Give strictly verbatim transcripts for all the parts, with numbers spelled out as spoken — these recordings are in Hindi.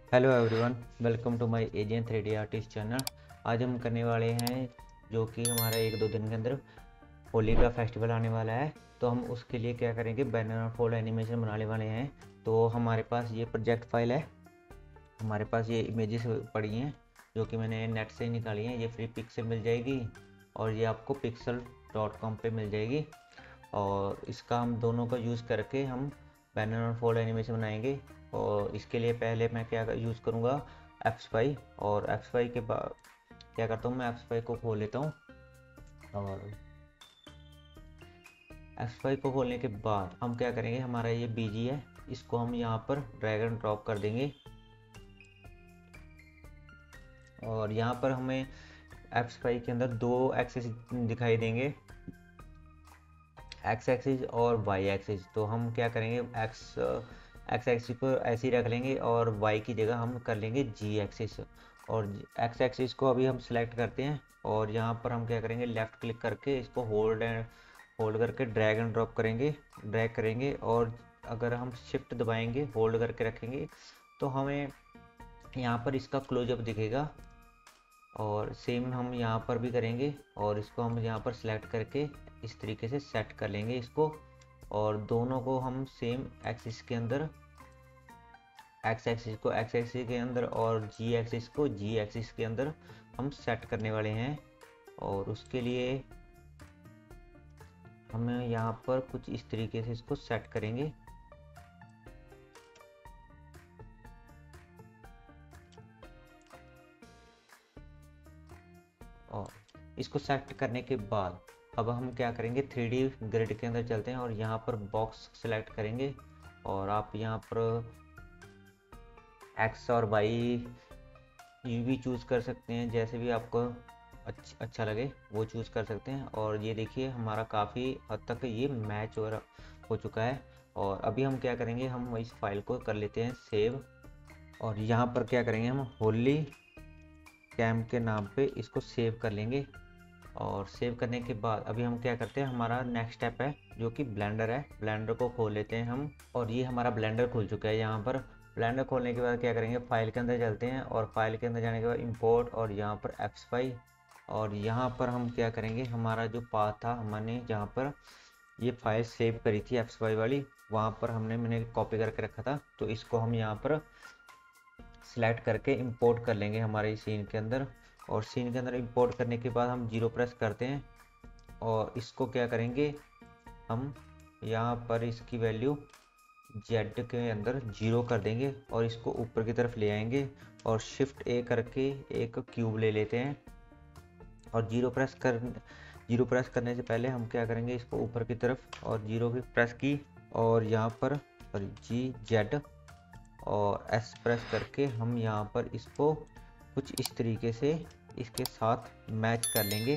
Hello everyone, welcome to my Asian three D artist channel. आज हम करने वाले हैं जो कि हमारा एक दो दिन के अंदर होली का फेस्टिवल आने वाला है। तो हम उसके लिए क्या करेंगे, बैनर और फोल्ड एनिमेशन बनाने वाले हैं। तो हमारे पास ये प्रोजेक्ट फाइल है, हमारे पास ये इमेजेस पड़ी हैं जो कि मैंने नेट से निकाली हैं। ये फ्री पिक से मिल जाएगी और ये आपको पिक्सल डॉट कॉम पर मिल जाएगी। और इसका हम दोनों का यूज़ करके हम बैनर और फोल्ड एनिमेशन बनाएंगे। और इसके लिए पहले मैं क्या यूज़ करूँगा, एफ स्पाई। और एफ स्पाई के बाद क्या करता हूँ, मैं एफ स्पाई को खोल लेता हूँ। और एफ स्पाई को खोलने के बाद हम क्या करेंगे, हमारा ये बीजी है, इसको हम यहाँ पर ड्रैग एंड ड्रॉप कर देंगे। और यहाँ पर हमें एफ स्पाई के अंदर दो एक्सेस दिखाई देंगे, एक्स एक्सिस और वाई एक्सिस। तो हम क्या करेंगे, एक्स एक्स एक्सिस को ऐसे ही रख लेंगे और वाई की जगह हम कर लेंगे जी एक्सिस। और एक्स एक्सिस को अभी हम सिलेक्ट करते हैं और यहाँ पर हम क्या करेंगे, लेफ़्ट क्लिक करके इसको होल्ड एंड होल्ड करके ड्रैग एंड ड्रॉप करेंगे, ड्रैग करेंगे। और अगर हम शिफ्ट दबाएंगे, होल्ड करके रखेंगे, तो हमें यहाँ पर इसका क्लोजअप दिखेगा। और सेम हम यहाँ पर भी करेंगे और इसको हम यहाँ पर सिलेक्ट करके इस तरीके से सेट कर लेंगे इसको। और दोनों को हम सेम एक्सिस के अंदर, एक्स एक्सिस को एक्स एक्सिस के अंदर और जी एक्सिस को जी एक्सिस के अंदर हम सेट करने वाले हैं। और उसके लिए हम यहाँ पर कुछ इस तरीके से इसको सेट करेंगे। और इसको सेलेक्ट करने के बाद अब हम क्या करेंगे, थ्री डी ग्रिड के अंदर चलते हैं और यहाँ पर बॉक्स सेलेक्ट करेंगे। और आप यहाँ पर एक्स और वाई यू भी चूज़ कर सकते हैं, जैसे भी आपको अच्छ, अच्छा लगे वो चूज़ कर सकते हैं। और ये देखिए हमारा काफ़ी हद तक ये मैच हो हो चुका है। और अभी हम क्या करेंगे, हम इस फाइल को कर लेते हैं सेव। और यहाँ पर क्या करेंगे, हम होली कैम के नाम पे इसको सेव कर लेंगे। और सेव करने के बाद अभी हम क्या करते हैं, हमारा नेक्स्ट स्टेप है जो कि ब्लेंडर है। ब्लेंडर को खोल लेते हैं हम और ये हमारा ब्लेंडर खुल चुका है। यहाँ पर ब्लेंडर खोलने के बाद क्या करेंगे, फाइल के अंदर चलते हैं और फाइल के अंदर जाने के बाद इंपोर्ट और यहाँ पर एफ स्पाई। और यहाँ पर हम क्या करेंगे, हमारा जो पाथ था, हमने जहाँ पर ये फाइल सेव करी थी एफ स्पाई वाली, वहाँ पर हमने मैंने कॉपी करके रखा था। तो इसको हम यहाँ पर सिलेक्ट करके इंपोर्ट कर लेंगे हमारे सीन के अंदर। और सीन के अंदर इंपोर्ट करने के बाद हम जीरो प्रेस करते हैं और इसको क्या करेंगे, हम यहाँ पर इसकी वैल्यू जेड के अंदर जीरो कर देंगे और इसको ऊपर की तरफ ले आएंगे और शिफ्ट ए करके एक क्यूब ले लेते हैं। और जीरो प्रेस कर जीरो प्रेस करने से पहले हम क्या करेंगे, इसको ऊपर की तरफ और जीरो की प्रेस की और यहाँ पर जी जेड और एस प्रेस करके हम यहाँ पर इसको कुछ इस तरीके से इसके साथ मैच कर लेंगे।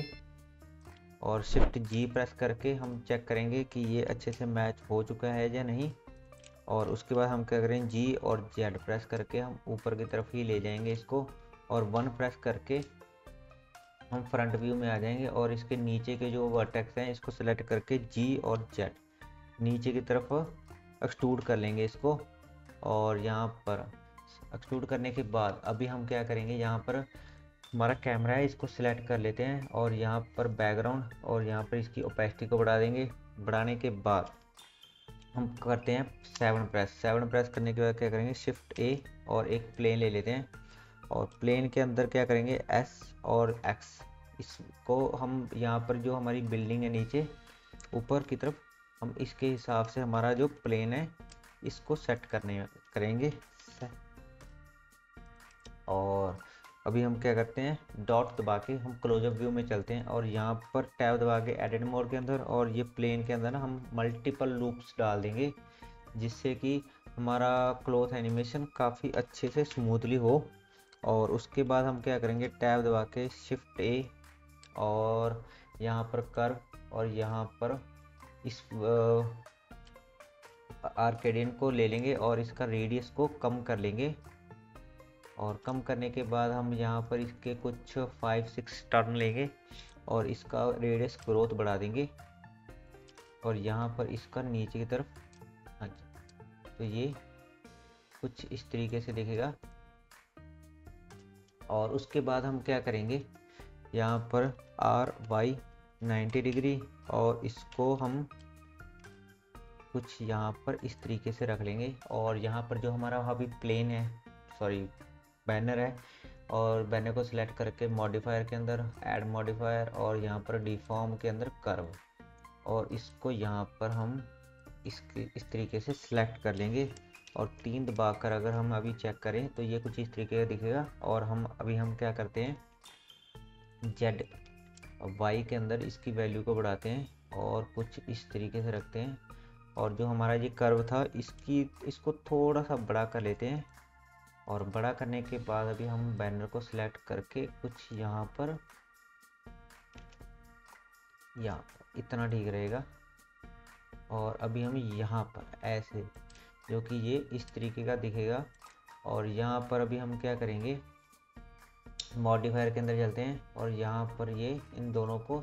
और शिफ्ट जी प्रेस करके हम चेक करेंगे कि ये अच्छे से मैच हो चुका है या नहीं। और उसके बाद हम क्या करें, जी और जेड प्रेस करके हम ऊपर की तरफ ही ले जाएंगे इसको। और वन प्रेस करके हम फ्रंट व्यू में आ जाएंगे और इसके नीचे के जो वर्टेक्स हैं इसको सेलेक्ट करके जी और जेड नीचे की तरफ एक्सट्रूड कर लेंगे इसको। और यहाँ पर एक्सट्रूड करने के बाद अभी हम क्या करेंगे, यहाँ पर हमारा कैमरा है, इसको सिलेक्ट कर लेते हैं और यहाँ पर बैकग्राउंड और यहाँ पर इसकी ओपेसिटी को बढ़ा देंगे। बढ़ाने के बाद हम करते हैं सेवन प्रेस। सेवन प्रेस करने के बाद क्या करेंगे, शिफ्ट ए और एक प्लेन ले लेते हैं और प्लेन के अंदर क्या करेंगे, एस और एक्स। इसको हम यहाँ पर जो हमारी बिल्डिंग है नीचे ऊपर की तरफ, हम इसके हिसाब से हमारा जो प्लेन है इसको सेट करने करेंगे। और अभी हम क्या करते हैं, डॉट दबा के हम क्लोजअप व्यू में चलते हैं और यहाँ पर टैब दबा के एडिट मोड के अंदर और ये प्लेन के अंदर ना हम मल्टीपल लूप्स डाल देंगे, जिससे कि हमारा क्लोथ एनिमेशन काफ़ी अच्छे से स्मूथली हो। और उसके बाद हम क्या करेंगे, टैब दबा के शिफ्ट ए और यहाँ पर कर्व और यहाँ पर इस आर्केडियन को ले लेंगे और इसका रेडियस को कम कर लेंगे। और कम करने के बाद हम यहाँ पर इसके कुछ फाइव सिक्स टर्न लेंगे और इसका रेडियस ग्रोथ बढ़ा देंगे। और यहाँ पर इसका नीचे की तरफ, हाँ जी, तो ये कुछ इस तरीके से दिखेगा। और उसके बाद हम क्या करेंगे, यहाँ पर आर वाई नाइन्टी डिग्री और इसको हम कुछ यहाँ पर इस तरीके से रख लेंगे। और यहाँ पर जो हमारा अभी प्लेन है, सॉरी बैनर है, और बैनर को सिलेक्ट करके मॉडिफायर के अंदर ऐड मॉडिफायर और यहाँ पर डिफॉर्म के अंदर कर्व, और इसको यहाँ पर हम इसके इस तरीके से सिलेक्ट कर लेंगे। और तीन दबाकर अगर हम अभी चेक करें तो ये कुछ इस तरीके का दिखेगा। और हम अभी हम क्या करते हैं, जेड वाई के अंदर इसकी वैल्यू को बढ़ाते हैं और कुछ इस तरीके से रखते हैं। और जो हमारा ये कर्व था इसकी इसको थोड़ा सा बड़ा कर लेते हैं। और बड़ा करने के बाद अभी हम बैनर को सिलेक्ट करके कुछ यहाँ पर यहाँ इतना ठीक रहेगा। और अभी हम यहाँ पर ऐसे, जो कि ये इस तरीके का दिखेगा। और यहाँ पर अभी हम क्या करेंगे, मॉडिफायर के अंदर चलते हैं और यहाँ पर ये इन दोनों को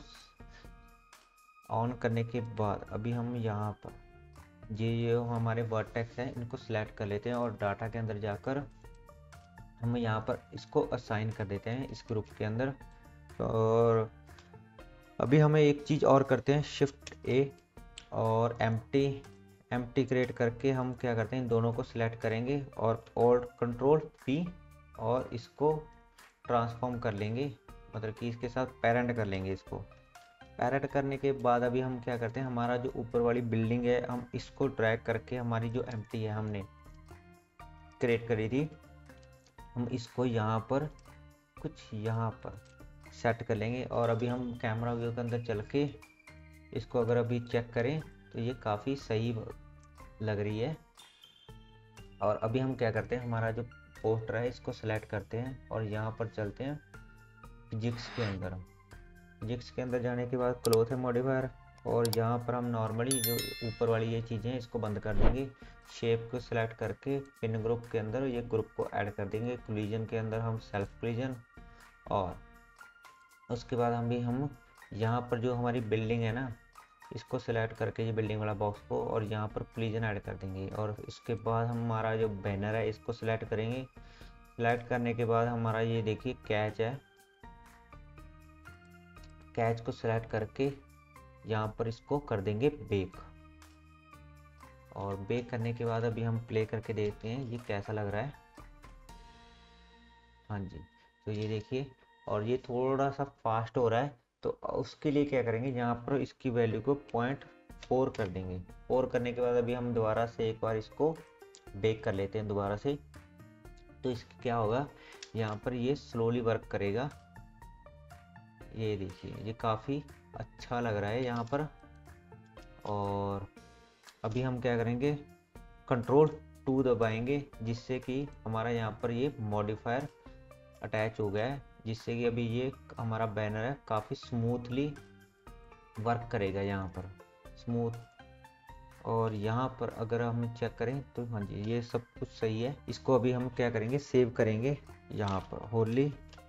ऑन करने के बाद अभी हम यहाँ पर ये ये हमारे वर्टेक्स हैं इनको सिलेक्ट कर लेते हैं और डाटा के अंदर जाकर हम यहाँ पर इसको असाइन कर देते हैं इस ग्रुप के अंदर। और अभी हमें एक चीज़ और करते हैं, शिफ्ट ए और एम्प्टी एम्प्टी क्रिएट करके हम क्या करते हैं, इन दोनों को सिलेक्ट करेंगे और ऑल्ट कंट्रोल पी और इसको ट्रांसफॉर्म कर लेंगे, मतलब कि इसके साथ पेरेंट कर लेंगे। इसको पेरेंट करने के बाद अभी हम क्या करते हैं, हमारा जो ऊपर वाली बिल्डिंग है हम इसको ड्रैग करके हमारी जो एम्प्टी है हमने क्रिएट करी थी, हम इसको यहाँ पर कुछ यहाँ पर सेट कर लेंगे। और अभी हम कैमरा व्यू के अंदर चल के इसको अगर अभी चेक करें तो ये काफ़ी सही लग रही है। और अभी हम क्या करते हैं, हमारा जो पोस्टर है इसको सेलेक्ट करते हैं और यहाँ पर चलते हैं फिजिक्स के अंदर। फिजिक्स के अंदर जाने के बाद क्लोथ है मॉडिफायर, और यहाँ पर हम नॉर्मली जो ऊपर वाली ये चीज़ें इसको बंद कर देंगे। शेप को सिलेक्ट करके पिन ग्रुप के अंदर ये ग्रुप को ऐड कर देंगे। कोलिजन के अंदर हम सेल्फ कोलिजन, और उसके बाद हम भी हम यहाँ पर जो हमारी बिल्डिंग है ना इसको सिलेक्ट करके ये बिल्डिंग वाला बॉक्स को और यहाँ पर कोलिजन ऐड कर देंगे। और इसके बाद हमारा जो बैनर है इसको सिलेक्ट करेंगे। सिलेक्ट करने के बाद हमारा ये देखिए कैच है, कैच को सिलेक्ट करके यहाँ पर इसको कर देंगे बेक। और बेक करने के बाद अभी हम प्ले करके देखते हैं ये कैसा लग रहा है। हाँ जी, तो ये देखिए, और ये थोड़ा सा फास्ट हो रहा है, तो उसके लिए क्या करेंगे, यहाँ पर इसकी वैल्यू को पॉइंट फोर कर देंगे। फोर करने के बाद अभी हम दोबारा से एक बार इसको बेक कर लेते हैं दोबारा से। तो इसका क्या होगा, यहाँ पर ये स्लोली वर्क करेगा। ये देखिए ये काफ़ी अच्छा लग रहा है यहाँ पर। और अभी हम क्या करेंगे, कंट्रोल टू दबाएंगे जिससे कि हमारा यहाँ पर ये मॉडिफायर अटैच हो गया है, जिससे कि अभी ये हमारा बैनर है काफ़ी स्मूथली वर्क करेगा यहाँ पर, स्मूथ। और यहाँ पर अगर हम चेक करें तो हाँ जी ये सब कुछ सही है। इसको अभी हम क्या करेंगे, सेव करेंगे यहाँ पर होली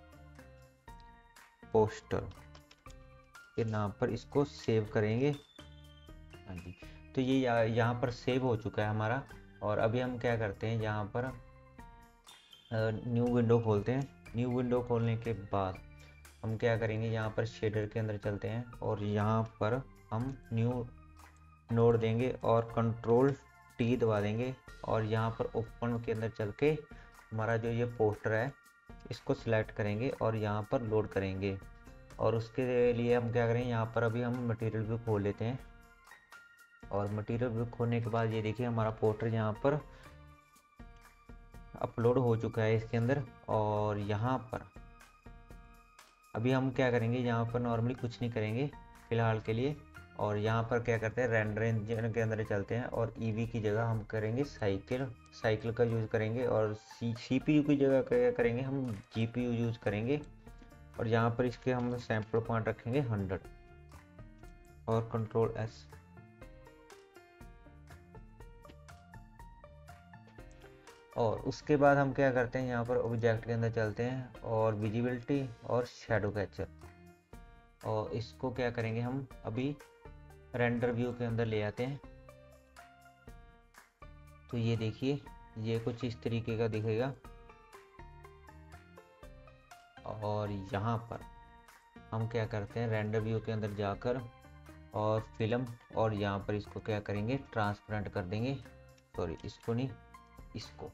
पोस्टर के नाम पर इसको सेव करेंगे। हाँ जी, तो ये यहाँ पर सेव हो चुका है हमारा। और अभी हम क्या करते हैं, यहाँ पर न्यू विंडो खोलते हैं। न्यू विंडो खोलने के बाद हम क्या करेंगे, यहाँ पर शेडर के अंदर चलते हैं और यहाँ पर हम न्यू नोड देंगे और कंट्रोल टी दबा देंगे। और यहाँ पर ओपन के अंदर चल के हमारा जो ये पोस्टर है इसको सिलेक्ट करेंगे और यहाँ पर लोड करेंगे। और उसके लिए हम क्या करेंगे, यहाँ पर अभी हम मटेरियल व्यू खोल लेते हैं। और मटेरियल व्यू खोलने के बाद ये देखिए हमारा पोस्टर यहाँ पर अपलोड हो चुका है इसके अंदर। और यहाँ पर अभी हम क्या करेंगे, यहाँ पर नॉर्मली कुछ नहीं करेंगे फ़िलहाल के लिए। और यहाँ पर क्या करते हैं, रेंडर इंजन के अंदर चलते हैं और ईवी की जगह हम करेंगे साइकिल साइकिल का यूज़ करेंगे। और सी सीपीयू की जगह क्या करेंगे, हम जीपीयू यूज़ करेंगे। और यहाँ पर इसके हम सैंपल पॉइंट रखेंगे हंड्रेड और कंट्रोल एस। और उसके बाद हम क्या करते हैं, यहाँ पर ऑब्जेक्ट के अंदर चलते हैं और विजिबिलिटी और शैडो कैचर, और इसको क्या करेंगे हम अभी रेंडर व्यू के अंदर ले आते हैं। तो ये देखिए ये कुछ इस तरीके का दिखेगा। और यहाँ पर हम क्या करते हैं, रेंडर व्यू के अंदर जाकर और फिल्म, और यहाँ पर इसको क्या करेंगे, ट्रांसपेरेंट कर देंगे। सॉरी, इसको नहीं, इसको।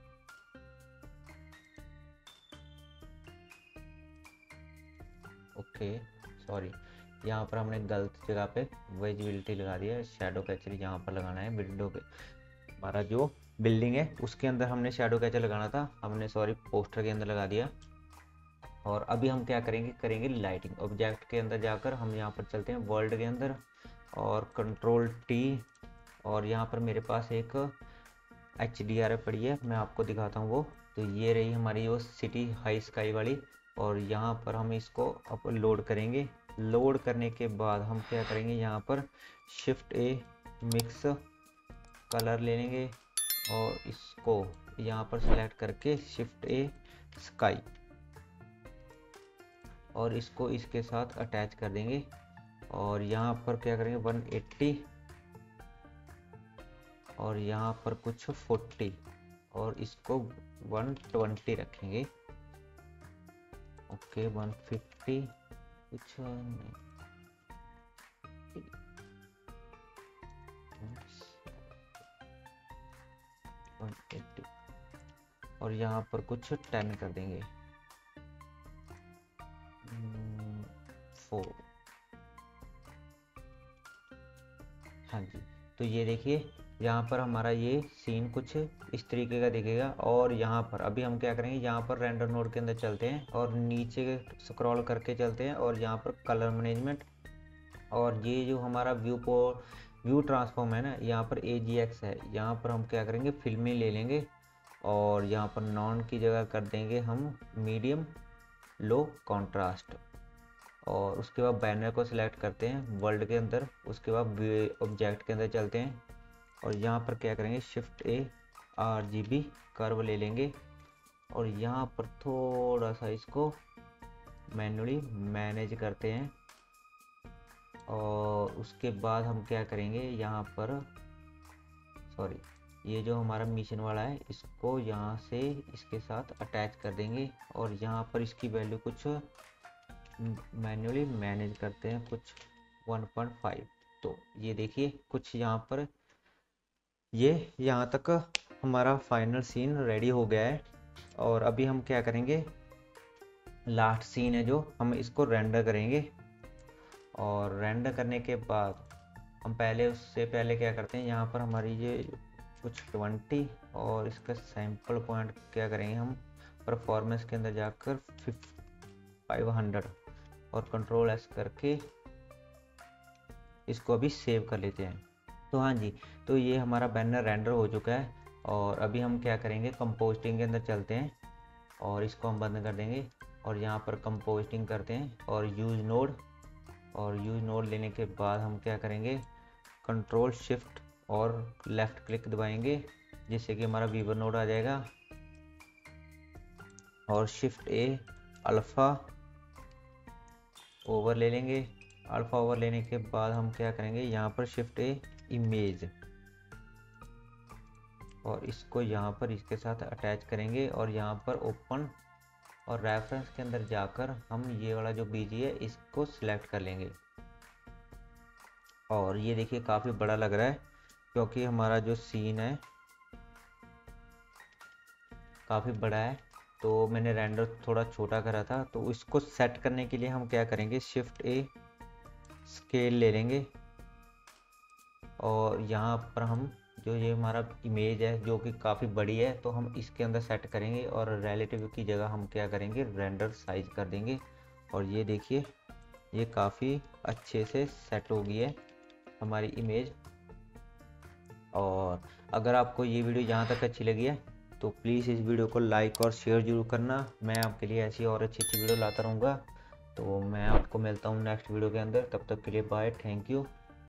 ओके सॉरी, यहाँ पर हमने गलत जगह पे विजिबिलिटी लगा दिया है। शैडो कैचर यहाँ पर लगाना है। विंडो के हमारा जो बिल्डिंग है उसके अंदर हमने शैडो कैचर लगाना था, हमने सॉरी पोस्टर के अंदर लगा दिया। और अभी हम क्या करेंगे, करेंगे लाइटिंग। ऑब्जेक्ट के अंदर जाकर हम यहाँ पर चलते हैं वर्ल्ड के अंदर और कंट्रोल टी, और यहाँ पर मेरे पास एक एच डी आर पड़ी है, मैं आपको दिखाता हूँ वो। तो ये रही हमारी वो सिटी हाई स्काई वाली, और यहाँ पर हम इसको अब लोड करेंगे। लोड करने के बाद हम क्या करेंगे, यहाँ पर शिफ्ट ए मिक्स कलर ले लेंगे और इसको यहाँ पर सेलेक्ट करके शिफ्ट ए स्काई, और इसको इसके साथ अटैच कर देंगे। और यहाँ पर क्या करेंगे वन एट्टी, और यहाँ पर कुछ फोर्टी, और इसको वन ट्वेंटी रखेंगे। ओके वन फिफ्टी कुछ नहीं, वन एट्टी, और यहाँ पर कुछ टेन कर देंगे, फोर। हाँ जी, तो ये देखिए यहाँ पर हमारा ये सीन कुछ इस तरीके का दिखेगा। और यहाँ पर अभी हम क्या करेंगे, यहाँ पर रेंडर नोड के अंदर चलते हैं और नीचे स्क्रॉल करके चलते हैं, और यहाँ पर कलर मैनेजमेंट, और ये जो हमारा व्यू को व्यू ट्रांसफॉर्म है ना, यहाँ पर ए जी एक्स है, यहाँ पर हम क्या करेंगे फिल्मी ले लेंगे, और यहाँ पर नॉन की जगह कर देंगे हम मीडियम लो कॉन्ट्रास्ट। और उसके बाद बैनर को सिलेक्ट करते हैं वर्ल्ड के अंदर, उसके बाद ऑब्जेक्ट के अंदर चलते हैं और यहाँ पर क्या करेंगे shift A R G B curve ले लेंगे, और यहाँ पर थोड़ा सा इसको मैन्युअली मैनेज करते हैं। और उसके बाद हम क्या करेंगे, यहाँ पर सॉरी ये जो हमारा मिशन वाला है इसको यहाँ से इसके साथ अटैच कर देंगे, और यहाँ पर इसकी वैल्यू कुछ मैन्युअली मैनेज करते हैं, कुछ वन पॉइंट फाइव। तो ये देखिए कुछ यहाँ पर ये यहाँ तक हमारा फाइनल सीन रेडी हो गया है। और अभी हम क्या करेंगे, लास्ट सीन है जो हम इसको रेंडर करेंगे, और रेंडर करने के बाद हम पहले उससे पहले क्या करते हैं, यहाँ पर हमारी ये कुछ ट्वेंटी और इसका सैंपल पॉइंट क्या करेंगे हम परफॉर्मेंस के अंदर जाकर फाइव हंड्रेड और कंट्रोल एस करके इसको अभी सेव कर लेते हैं। तो हाँ जी, तो ये हमारा बैनर रेंडर हो चुका है। और अभी हम क्या करेंगे, कंपोस्टिंग के अंदर चलते हैं और इसको हम बंद कर देंगे, और यहाँ पर कंपोस्टिंग करते हैं और यूज नोड, और यूज नोड लेने के बाद हम क्या करेंगे, कंट्रोल शिफ्ट और लेफ्ट क्लिक दबाएंगे जिससे कि हमारा वीवर नोड आ जाएगा, और शिफ्ट ए अल्फ़ा ओवर ले लेंगे। अल्फ़ा ओवर लेने के बाद हम क्या करेंगे, यहाँ पर शिफ्ट ए इमेज, और इसको यहाँ पर इसके साथ अटैच करेंगे, और यहाँ पर ओपन और रेफरेंस के अंदर जाकर हम ये वाला जो बीजी है इसको सिलेक्ट कर लेंगे। और ये देखिए काफ़ी बड़ा लग रहा है क्योंकि हमारा जो सीन है काफ़ी बड़ा है, तो मैंने रेंडर थोड़ा छोटा करा था। तो इसको सेट करने के लिए हम क्या करेंगे, शिफ्ट ए स्केल ले लेंगे, और यहाँ पर हम जो ये हमारा इमेज है जो कि काफ़ी बड़ी है तो हम इसके अंदर सेट करेंगे, और रिलेटिव की जगह हम क्या करेंगे रेंडर साइज कर देंगे। और ये देखिए ये काफ़ी अच्छे से सेट हो गई है हमारी इमेज। और अगर आपको ये वीडियो यहाँ तक अच्छी लगी है तो प्लीज़ इस वीडियो को लाइक और शेयर जरूर करना। मैं आपके लिए ऐसी और अच्छी अच्छी वीडियो लाता रहूँगा। तो मैं आपको मिलता हूँ नेक्स्ट वीडियो के अंदर, तब तक के लिए बाय, थैंक यू।